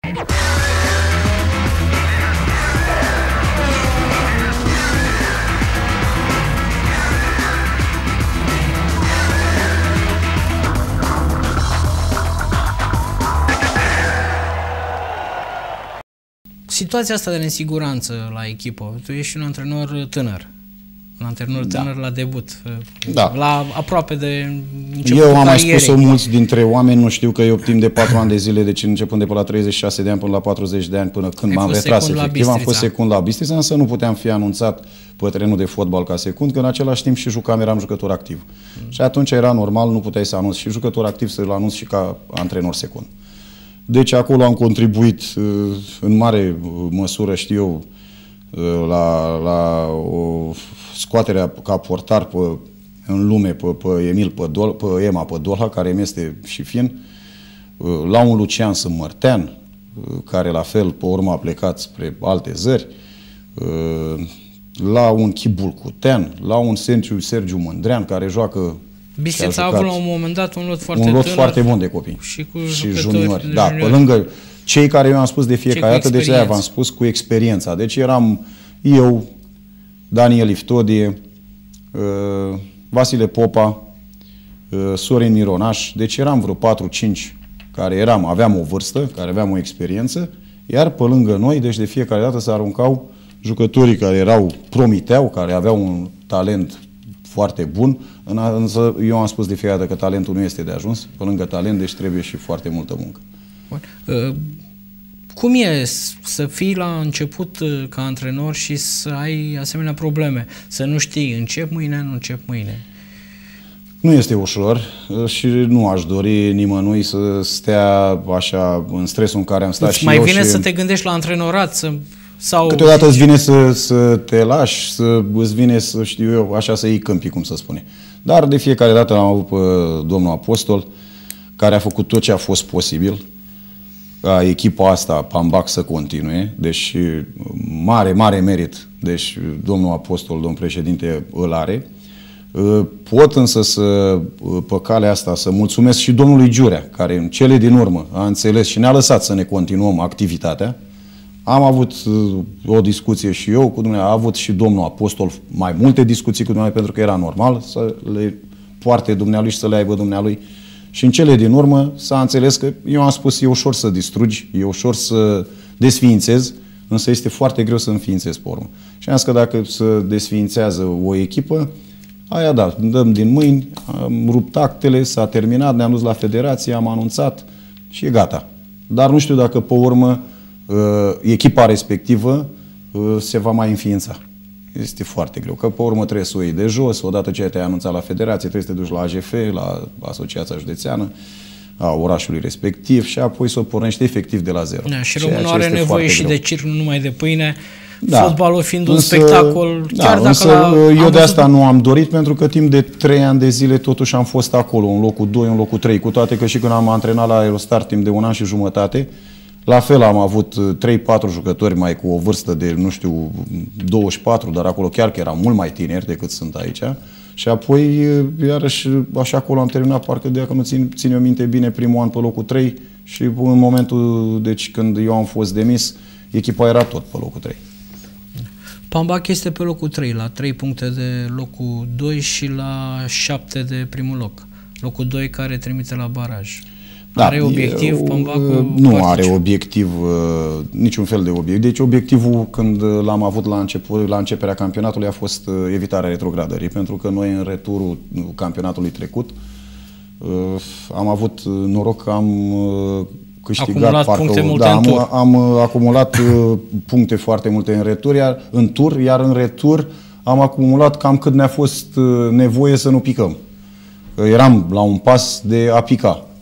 Situația asta de nesiguranță la echipă, tu ești un antrenor tânăr. Un antrenor tânăr la debut, la aproape de începutul Eu am mai carierei. spus-o, mulți dintre oameni nu știu că eu timp de 4 ani de zile, deci începând de pe la 36 de ani până la 40 de ani, până când m-am retras efectiv, am fost secund la Bistrița, însă nu puteam fi anunțat pe terenul de fotbal ca secund, că în același timp și jucam, eram jucător activ. Și atunci era normal, nu puteai să anunți și jucător activ, să-l anunți și ca antrenor secund. Deci acolo am contribuit în mare măsură, știu eu, la o scoaterea ca portar în lume pe Emil, pe Ema, pe Dolha, care îmi este și fin, la un Lucian Sâmmărtean, care la fel pe urmă a plecat spre alte zări, la un Chibul Cutean, la un Sergiu Mândrean, care joacă. Bistrița a avut la un moment dat un lot foarte un lot tânăr, foarte bun de copii și juniori. Da, pe lângă cei care eu am spus de fiecare dată, deci aia v-am spus cu experiența. Deci eram eu, Daniel Iftodie, Vasile Popa, Sorin Mironaș, deci eram vreo 4-5 care aveam o vârstă, care aveam o experiență, iar pe lângă noi, deci de fiecare dată se aruncau jucătorii care promiteau, care aveau un talent foarte bun, însă eu am spus de fiecare dată că talentul nu este de ajuns, pe lângă talent, deci trebuie și foarte multă muncă. Cum e să fii la început ca antrenor și să ai asemenea probleme? Să nu știi, încep mâine, nu încep mâine? Nu este ușor și nu aș dori nimănui să stea așa în stresul în care am stat și eu. Mai vine să te gândești la antrenorat? Sau... Câteodată îți vine să te lași, îți vine să, știu eu, așa să iei câmpii, cum să spune. Dar de fiecare dată l-am avut pe domnul Apostol, care a făcut tot ce a fost posibil ca echipa asta, Pambac, să continue. Deci mare, mare merit. Deci domnul Apostol, domnul președinte, îl are. Pot însă pe calea asta să mulțumesc și domnului Giurea, care în cele din urmă a înțeles și ne-a lăsat să ne continuăm activitatea. Am avut o discuție și eu cu dumneavoastră, a avut și domnul Apostol mai multe discuții cu dumneavoastră, pentru că era normal să le poarte dumnealui și să le aibă dumnealui. Și în cele din urmă s-a înțeles că eu am spus, e ușor să distrugi, e ușor să desființezi, însă este foarte greu să înființezi pe urmă. Și am zis că dacă se desființează o echipă, aia da, dăm din mâini, am rupt actele, s-a terminat, ne-am dus la federație, am anunțat și e gata. Dar nu știu dacă pe urmă echipa respectivă se va mai înființa. Este foarte greu, că pe urmă trebuie să o iei de jos, odată ce te-ai anunțat la federație, trebuie să te duci la AGF, la Asociația Județeană a orașului respectiv și apoi să o pornești efectiv de la zero. Da, și românul are nevoie și de circ, nu numai de pâine, fotbalul fiind un spectacol, chiar dacă eu de asta nu am dorit, pentru că timp de 3 ani de zile totuși am fost acolo, în locul 2, în locul 3, cu toate că și când am antrenat la Aerostar timp de 1 an și jumătate, la fel am avut 3-4 jucători mai cu o vârstă de, nu știu, 24, dar acolo chiar că erau mult mai tineri decât sunt aici. Și apoi, iarăși, așa acolo am terminat, parcă de că nu țin eu minte bine, primul an pe locul 3 și în momentul, deci când eu am fost demis, echipa era tot pe locul 3. Pambac este pe locul 3, la 3 puncte de locul 2 și la 7 de primul loc. Locul 2 care trimite la baraj. Are obiectiv Pambacul? Nu are obiectiv, niciun fel de obiectiv. Deci obiectivul când l-am avut la începerea campionatului a fost evitarea retrogradării, pentru că noi în returul campionatului trecut am avut noroc că am câștigat am acumulat puncte foarte multe în tur, iar în retur am acumulat cam cât ne-a fost nevoie să nu picăm. Eram la un pas de a pica.